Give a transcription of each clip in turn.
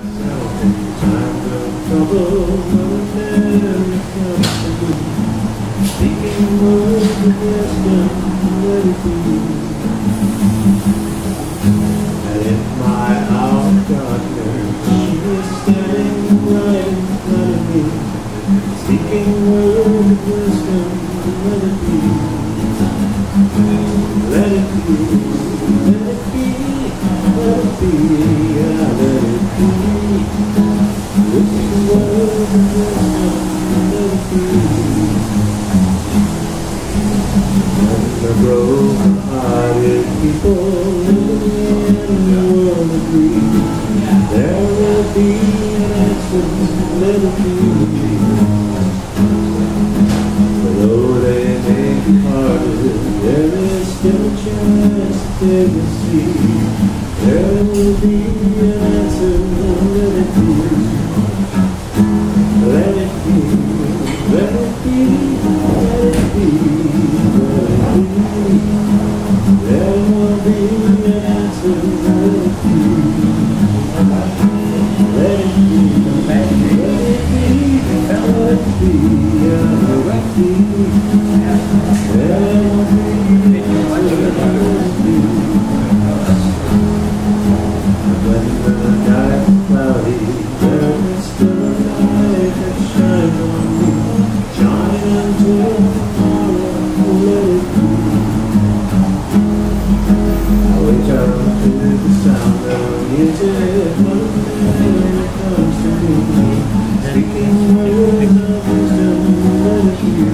Times of trouble, momentary comfort. Speaking words of wisdom, let it be. And in my hour of darkness, she was standing right in front of me, speaking words of wisdom, let it be. Let it be, let it be, let it be, yeah, let it be. Whisper words of wisdom, let it be. And the broken-hearted people living in the world agree, there will be an answer, let it be. Though they may be parted, there is still a chance that they will see. There will be an answer, let it be. Let it be, let it be, let it be, let it be. There will be an answer, let it be. Let it be, let it be, let it be, let it be. There will be an answer, let it be. When the night is cloudy, there is still a light that shines on me. Shine until tomorrow, let it be. I wake up to the sound of music when it comes to me. Speaking words of wisdom, let it be.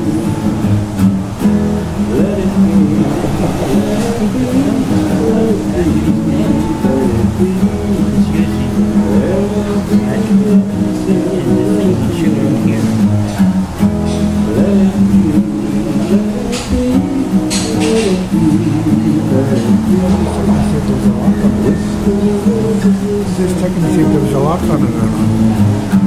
Let it be, let it be, let it be, let it be. Just checking to see if there was a lock on it or not.